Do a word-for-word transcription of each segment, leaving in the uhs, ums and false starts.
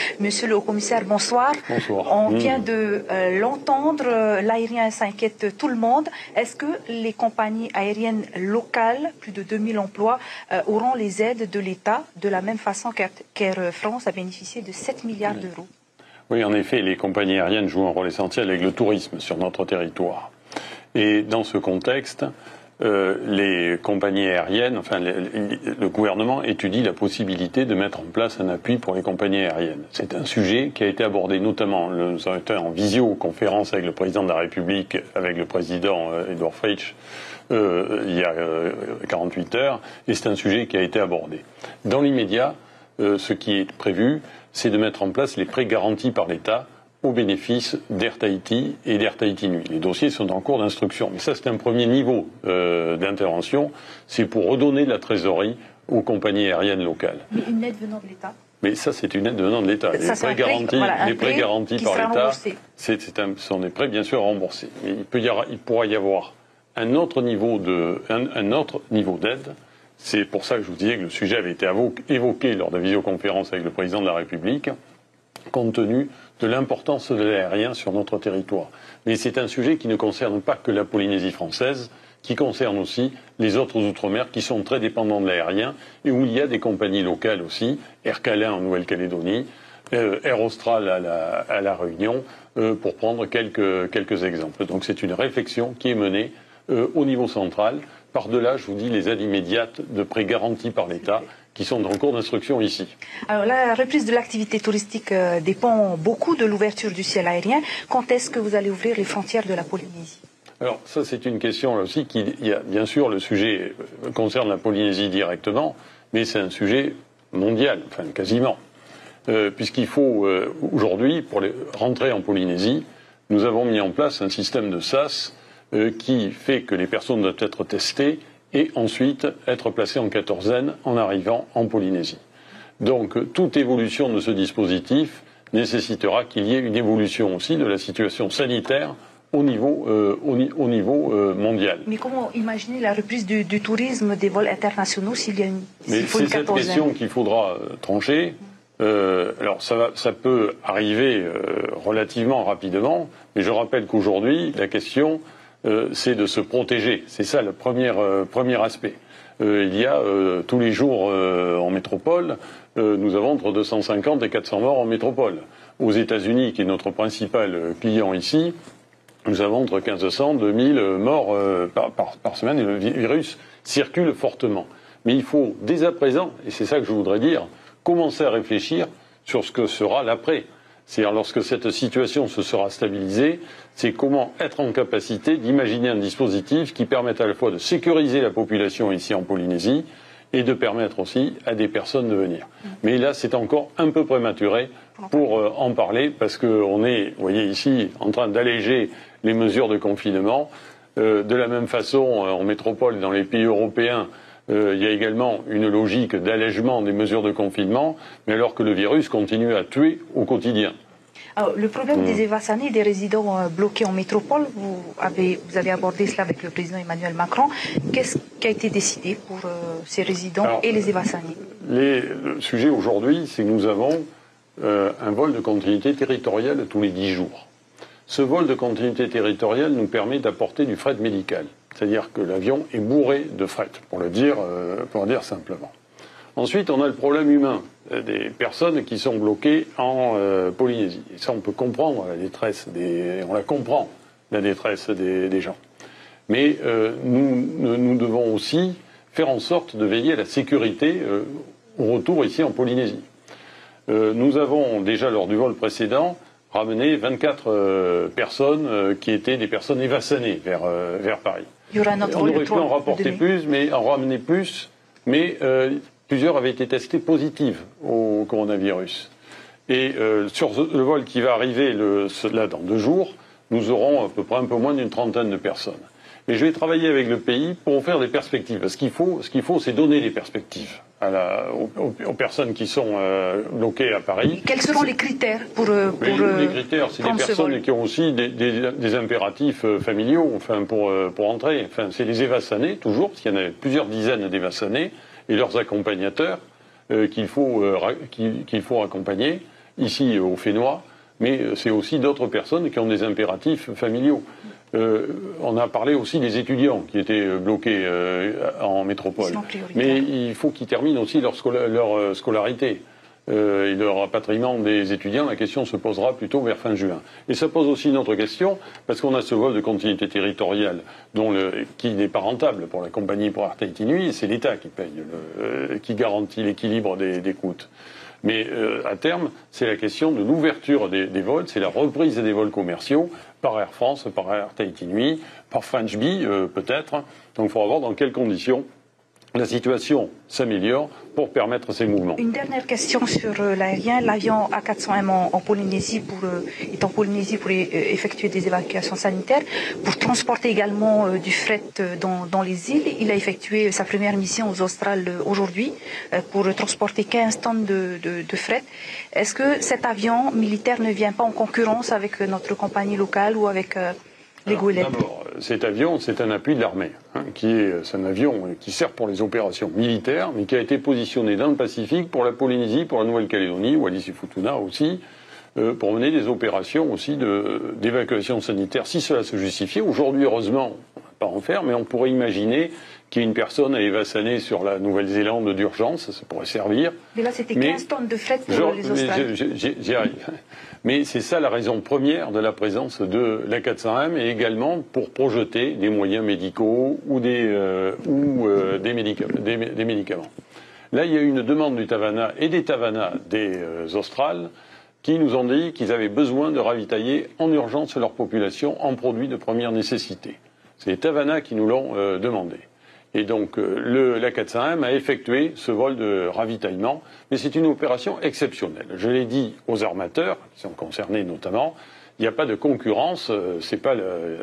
Monsieur le haut-commissaire, bonsoir. Bonsoir. On mmh. vient de euh, l'entendre, l'aérien s'inquiète tout le monde. Est-ce que les compagnies aériennes locales, plus de deux mille emplois, euh, auront les aides de l'État de la même façon qu'Air France a bénéficié de sept milliards oui. d'euros? Oui, en effet, les compagnies aériennes jouent un rôle essentiel avec le tourisme sur notre territoire. Et dans ce contexte, euh, les compagnies aériennes, enfin les, les, le gouvernement étudie la possibilité de mettre en place un appui pour les compagnies aériennes. C'est un sujet qui a été abordé notamment, nous avons été en visioconférence avec le président de la République, avec le président euh, Edouard Fritsch, euh, il y a euh, quarante-huit heures, et c'est un sujet qui a été abordé. Dans l'immédiat, euh, ce qui est prévu, c'est de mettre en place les prêts garantis par l'État au bénéfice d'Air Tahiti et d'Air Tahiti Nuit. Les dossiers sont en cours d'instruction. Mais ça, c'est un premier niveau euh, d'intervention. C'est pour redonner de la trésorerie aux compagnies aériennes locales. Mais une aide venant de l'État? Mais ça, c'est une aide venant de l'État. Les prêts garantis, voilà, les prêts garantis par l'État, ce sont des prêts bien sûr remboursés. Mais il, peut y avoir, il pourra y avoir un autre niveau de, un, un autre niveau d'aide. C'est pour ça que je vous disais que le sujet avait été évoqué lors de la visioconférence avec le président de la République, compte tenu de l'importance de l'aérien sur notre territoire. Mais c'est un sujet qui ne concerne pas que la Polynésie française, qui concerne aussi les autres outre-mer qui sont très dépendants de l'aérien et où il y a des compagnies locales aussi, Air Calin en Nouvelle-Calédonie, euh, Air Austral à la, à la Réunion, euh, pour prendre quelques, quelques exemples. Donc c'est une réflexion qui est menée euh, au niveau central. Par-delà, je vous dis, les aides immédiates de prêts garantis par l'État qui sont en cours d'instruction ici. Alors la reprise de l'activité touristique euh, dépend beaucoup de l'ouverture du ciel aérien. Quand est-ce que vous allez ouvrir les frontières de la Polynésie? Alors ça, c'est une question là aussi qui, il y a, bien sûr, le sujet concerne la Polynésie directement, mais c'est un sujet mondial, enfin quasiment. Euh, puisqu'il faut, euh, aujourd'hui, pour les, rentrer en Polynésie, nous avons mis en place un système de S A S euh, qui fait que les personnes doivent être testées et ensuite être placées en quatorzaine en arrivant en Polynésie. Donc toute évolution de ce dispositif nécessitera qu'il y ait une évolution aussi de la situation sanitaire au niveau, euh, au, au niveau euh, mondial. Mais comment imaginer la reprise du, du tourisme des vols internationaux s'il y a une Mais c'est cette question qu'il faudra euh, trancher. Euh, alors ça, va, ça peut arriver euh, relativement rapidement, mais je rappelle qu'aujourd'hui, la question, euh, c'est de se protéger. C'est ça le premier, euh, premier aspect. Euh, il y a euh, tous les jours euh, en métropole, euh, nous avons entre deux cent cinquante et quatre cents morts en métropole. Aux États-Unis, qui est notre principal client ici, nous avons entre quinze cents et deux mille morts euh, par, par, par semaine et le virus circule fortement. Mais il faut dès à présent, et c'est ça que je voudrais dire, commencer à réfléchir sur ce que sera l'après. C'est-à-dire lorsque cette situation se sera stabilisée, c'est comment être en capacité d'imaginer un dispositif qui permette à la fois de sécuriser la population ici en Polynésie et de permettre aussi à des personnes de venir. Mais là, c'est encore un peu prématuré pour euh, en parler parce qu'on est, vous voyez ici, en train d'alléger les mesures de confinement. Euh, de la même façon, euh, en métropole et dans les pays européens, euh, il y a également une logique d'allègement des mesures de confinement, mais alors que le virus continue à tuer au quotidien. Alors, le problème mmh. des évassanés, des résidents euh, bloqués en métropole, vous avez, vous avez abordé cela avec le président Emmanuel Macron. Qu'est-ce qui a été décidé pour euh, ces résidents alors, et les évassanés? Les, Le sujet aujourd'hui, c'est que nous avons euh, un vol de continuité territoriale tous les dix jours. Ce vol de continuité territoriale nous permet d'apporter du fret médical. C'est-à-dire que l'avion est bourré de fret, pour le dire, euh, pour le dire simplement. Ensuite, on a le problème humain, des personnes qui sont bloquées en euh, Polynésie. Et ça, on peut comprendre la détresse, des, on la comprend, la détresse des, des gens. Mais euh, nous, nous devons aussi faire en sorte de veiller à la sécurité euh, au retour ici en Polynésie. Euh, nous avons déjà, lors du vol précédent, ramené vingt-quatre euh, personnes euh, qui étaient des personnes évassanées vers, euh, vers Paris. Il y aura notre on aurait pu en rapporter plus, mais en ramener plus, mais euh, plusieurs avaient été testés positives au coronavirus. Et euh, sur le vol qui va arriver le, là dans deux jours, nous aurons à peu près un peu moins d'une trentaine de personnes. Mais je vais travailler avec le pays pour faire des perspectives. Parce qu'il faut, ce qu'il faut, c'est donner des perspectives à la, aux, aux personnes qui sont euh, bloquées à Paris. Quels seront les critères pour, pour Les critères, c'est des personnes qui ont aussi des, des, des impératifs familiaux, enfin pour pour entrer. Enfin, c'est les évassanés toujours, parce qu'il y en a plusieurs dizaines d'évassanés et leurs accompagnateurs euh, qu'il faut euh, qu'il, qu'il faut accompagner. ici au Fénois, mais c'est aussi d'autres personnes qui ont des impératifs familiaux. Euh, on a parlé aussi des étudiants qui étaient bloqués euh, en métropole. Mais il faut qu'ils terminent aussi leur, scola leur scolarité. Euh, et le rapatriement des étudiants, la question se posera plutôt vers fin juin. Et ça pose aussi une autre question, parce qu'on a ce vol de continuité territoriale dont le, qui n'est pas rentable pour la compagnie pour Air Tahiti Nui, et c'est l'État qui paye, le, euh, qui garantit l'équilibre des, des coûts. Mais euh, à terme, c'est la question de l'ouverture des, des vols, c'est la reprise des vols commerciaux par Air France, par Air Tahiti Nui, par French Bee euh, peut-être. Donc il faudra voir dans quelles conditions la situation s'améliore pour permettre ces mouvements. Une dernière question sur euh, l'aérien. L'avion A quatre cent M en, en Polynésie pour, euh, est en Polynésie pour euh, effectuer des évacuations sanitaires, pour transporter également euh, du fret euh, dans, dans les îles. Il a effectué sa première mission aux Australes euh, aujourd'hui euh, pour transporter quinze tonnes de, de, de fret. Est-ce que cet avion militaire ne vient pas en concurrence avec euh, notre compagnie locale ou avec euh, les Goélettes? D'abord, cet avion, c'est un appui de l'armée, hein, qui est, c'est un avion qui sert pour les opérations militaires, mais qui a été positionné dans le Pacifique pour la Polynésie, pour la Nouvelle-Calédonie, Wallis et Futuna aussi, euh, pour mener des opérations aussi d'évacuation sanitaire, si cela se justifiait. Aujourd'hui, heureusement, on ne va pas en faire, mais on pourrait imaginer qu'il y ait une personne à évassaner sur la Nouvelle-Zélande d'urgence, ça pourrait servir. Mais là, c'était quinze tonnes de fret pour genre, les Australiens. J'y arrive. Mais c'est ça la raison première de la présence de l'A quatre cents M, et également pour projeter des moyens médicaux ou des, euh, ou, euh, des, médicaments, des, des médicaments. Là, il y a eu une demande du Tavana et des Tavana des euh, Australes qui nous ont dit qu'ils avaient besoin de ravitailler en urgence leur population en produits de première nécessité. C'est les Tavana qui nous l'ont euh, demandé. Et donc, euh, l'A quatre cents M a effectué ce vol de ravitaillement, mais c'est une opération exceptionnelle. Je l'ai dit aux armateurs, qui sont concernés notamment, il n'y a pas de concurrence, euh, c'est pas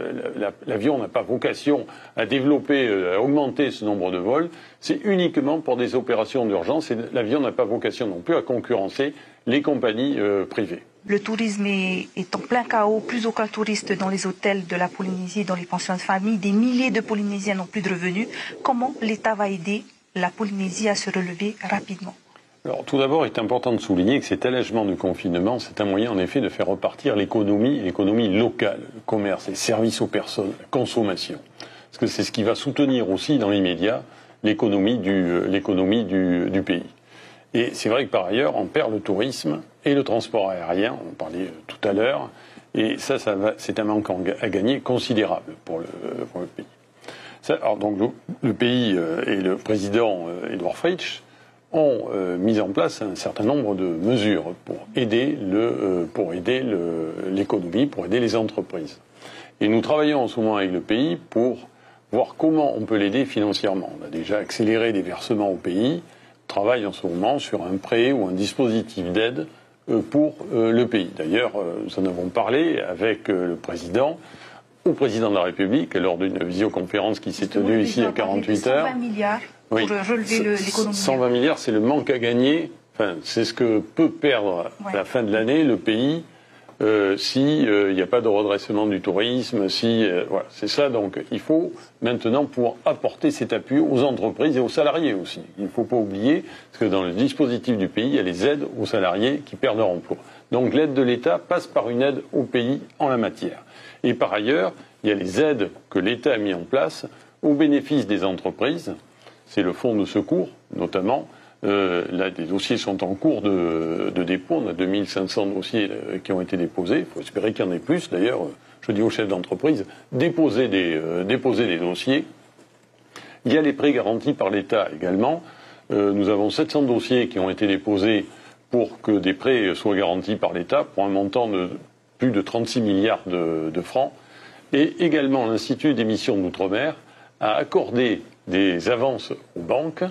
l'avion n'a pas vocation à développer, euh, à augmenter ce nombre de vols, c'est uniquement pour des opérations d'urgence, et l'avion n'a pas vocation non plus à concurrencer les compagnies euh, privées. Le tourisme est, est en plein chaos, plus aucun touriste dans les hôtels de la Polynésie, dans les pensions de famille. Des milliers de Polynésiens n'ont plus de revenus. Comment l'État va aider la Polynésie à se relever rapidement? Alors, tout d'abord, il est important de souligner que cet allègement du confinement, c'est un moyen en effet de faire repartir l'économie, l'économie locale, le commerce, les services aux personnes, la consommation. Parce que c'est ce qui va soutenir aussi dans l'immédiat l'économie du, l'économie du, du pays. Et c'est vrai que par ailleurs, on perd le tourisme et le transport aérien, on en parlait tout à l'heure, et ça, ça va, c'est un manque à gagner considérable pour le, pour le pays. Ça, alors donc le, le pays euh, et le président euh, Edouard Fritsch ont euh, mis en place un certain nombre de mesures pour aider le, euh, pour aider l'économie, pour aider les entreprises. Et nous travaillons en ce moment avec le pays pour voir comment on peut l'aider financièrement. On a déjà accéléré des versements au pays, on travaille en ce moment sur un prêt ou un dispositif d'aide euh, pour euh, le pays. D'ailleurs, euh, nous en avons parlé avec euh, le président, au président de la République, lors d'une visioconférence qui s'est tenue ici à quarante-huit heures. cent vingt milliards pour oui. relever l'économie. cent vingt milliards, c'est le manque à gagner. Enfin, c'est ce que peut perdre ouais. à la fin de l'année le pays euh, s'il euh, n'y a pas de redressement du tourisme. Si, euh, voilà, c'est ça. Donc, il faut maintenant pouvoir apporter cet appui aux entreprises et aux salariés aussi. Il ne faut pas oublier, parce que dans le dispositif du pays, il y a les aides aux salariés qui perdent leur emploi. Donc, l'aide de l'État passe par une aide au pays en la matière. Et par ailleurs, il y a les aides que l'État a mis en place au bénéfice des entreprises. C'est le fonds de secours, notamment. Euh, là, des dossiers sont en cours de, de dépôt. On a deux mille cinq cents dossiers euh, qui ont été déposés. Il faut espérer qu'il y en ait plus. D'ailleurs, je dis aux chefs d'entreprise, déposez des, euh, déposez des dossiers. Il y a les prêts garantis par l'État également. Euh, nous avons sept cents dossiers qui ont été déposés pour que des prêts soient garantis par l'État pour un montant de plus de trente-six milliards de, de francs. Et également, l'Institut d'émission d'outre-mer a accordé des avances aux banques,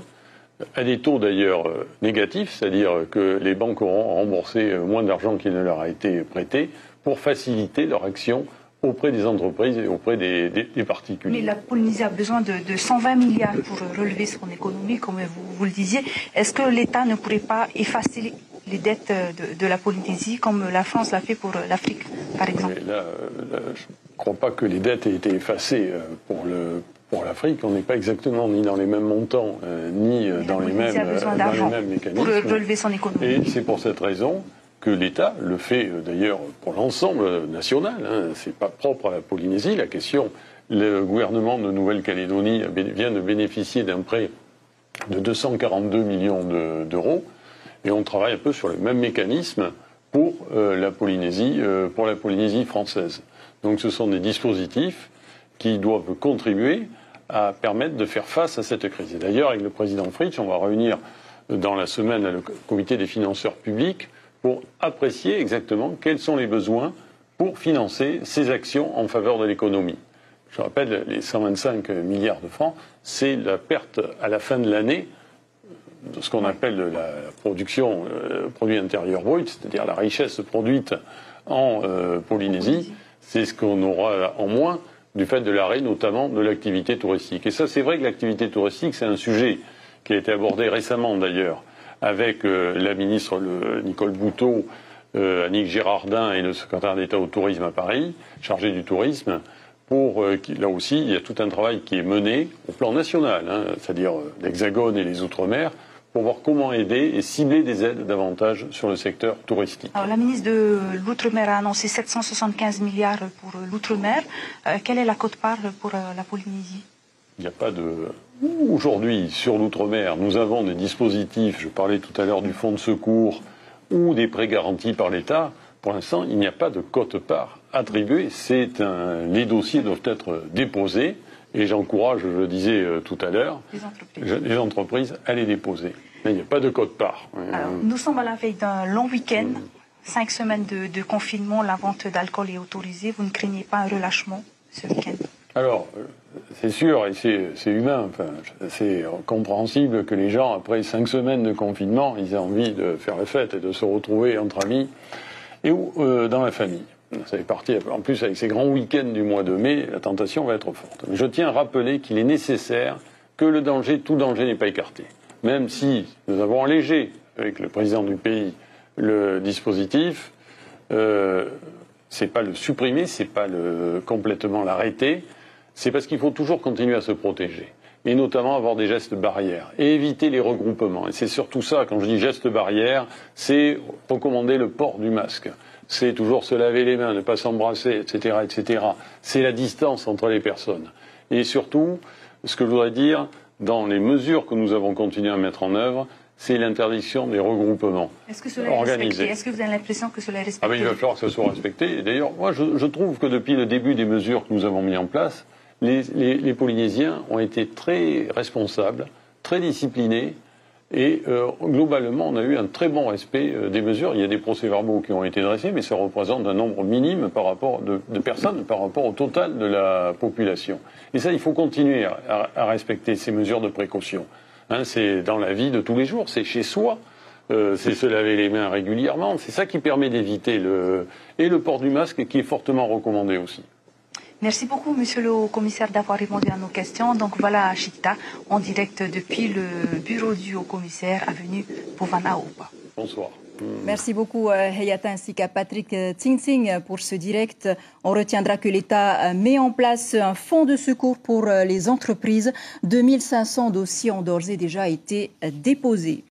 à des taux d'ailleurs négatifs, c'est-à-dire que les banques auront remboursé moins d'argent qu'il ne leur a été prêté, pour faciliter leur action auprès des entreprises et auprès des, des, des particuliers. Mais la Polynésie a besoin de, de cent vingt milliards pour relever son économie, comme vous, vous le disiez. Est-ce que l'État ne pourrait pas effacer les, les dettes de, de la Polynésie, comme la France l'a fait pour l'Afrique, par exemple? là, là, je ne crois pas que les dettes aient été effacées pour le... Pour l'Afrique, on n'est pas exactement ni dans les mêmes montants, euh, ni euh, dans, les mêmes, euh, dans les mêmes mécanismes. Pour relever son économie. Et c'est pour cette raison que l'État le fait d'ailleurs pour l'ensemble national. Hein, c'est pas propre à la Polynésie. La question, le gouvernement de Nouvelle-Calédonie vient de bénéficier d'un prêt de deux cent quarante-deux millions d'euros, et on travaille un peu sur le même mécanisme pour euh, la Polynésie, euh, pour la Polynésie française. Donc, ce sont des dispositifs qui doivent contribuer à permettre de faire face à cette crise. Et d'ailleurs, avec le président Fritsch, on va réunir dans la semaine le comité des financeurs publics pour apprécier exactement quels sont les besoins pour financer ces actions en faveur de l'économie. Je rappelle, les cent vingt-cinq milliards de francs, c'est la perte à la fin de l'année de ce qu'on appelle la production euh, produit intérieur brut, c'est-à-dire la richesse produite en euh, Polynésie. C'est ce qu'on aura en moins du fait de l'arrêt notamment de l'activité touristique. Et ça, c'est vrai que l'activité touristique, c'est un sujet qui a été abordé récemment d'ailleurs avec euh, la ministre le, Nicole Boutot, euh, Annick Girardin et le secrétaire d'État au tourisme à Paris, chargé du tourisme. Pour, euh, là aussi, il y a tout un travail qui est mené au plan national, hein, c'est-à-dire euh, l'Hexagone et les Outre-mer, pour voir comment aider et cibler des aides davantage sur le secteur touristique. Alors, la ministre de l'Outre-mer a annoncé sept cent soixante-quinze milliards pour l'Outre-mer. Euh, quelle est la quote-part pour euh, la Polynésie? Il n'y a pas de... Aujourd'hui, sur l'Outre-mer, nous avons des dispositifs, je parlais tout à l'heure du fonds de secours ou des prêts garantis par l'État. Pour l'instant, il n'y a pas de quote-part attribuée. C'est un... Les dossiers doivent être déposés. Et j'encourage, je le disais tout à l'heure, les, les entreprises à les déposer. Mais il n'y a pas de quote-part. Nous sommes à la veille d'un long week-end, cinq semaines de, de confinement, la vente d'alcool est autorisée. Vous ne craignez pas un relâchement ce week-end? Alors, c'est sûr, et c'est humain, enfin, c'est compréhensible que les gens, après cinq semaines de confinement, ils aient envie de faire la fête et de se retrouver entre amis et ou euh, dans la famille. Ça fait partie, en plus, avec ces grands week-ends du mois de mai, la tentation va être forte. Mais je tiens à rappeler qu'il est nécessaire que le danger, tout danger n'est pas écarté. Même si nous avons allégé, avec le président du pays, le dispositif, euh, c'est pas le supprimer, c'est pas le, complètement l'arrêter, c'est parce qu'il faut toujours continuer à se protéger. Et notamment avoir des gestes barrières et éviter les regroupements. Et c'est surtout ça, quand je dis gestes barrières, c'est recommander le port du masque. C'est toujours se laver les mains, ne pas s'embrasser, et cetera, et cetera. C'est la distance entre les personnes. Et surtout, ce que je voudrais dire, dans les mesures que nous avons continué à mettre en œuvre, c'est l'interdiction des regroupements Est-ce que cela est respecté? Est-ce que vous avez l'impression que cela est respecté? Ah ben, il va falloir que ce soit respecté. Et d'ailleurs, moi, je, je trouve que depuis le début des mesures que nous avons mises en place, les, les, les Polynésiens ont été très responsables, très disciplinés. Et euh, globalement, on a eu un très bon respect euh, des mesures. Il y a des procès-verbaux qui ont été dressés, mais ça représente un nombre minime par rapport de, de personnes par rapport au total de la population. Et ça, il faut continuer à, à, à respecter ces mesures de précaution. Hein, c'est dans la vie de tous les jours, c'est chez soi, euh, c'est se laver les mains régulièrement. C'est ça qui permet d'éviter le... et le port du masque qui est fortement recommandé aussi. Merci beaucoup, monsieur le commissaire, d'avoir répondu à nos questions. Donc voilà, Achita, en direct depuis le bureau du haut-commissaire, avenue Povana-Opa. Bonsoir. Merci beaucoup, Hayata, ainsi qu'à Patrick Tsing pour ce direct. On retiendra que l'État met en place un fonds de secours pour les entreprises. deux mille cinq cents dossiers ont d'ores et déjà été déposés.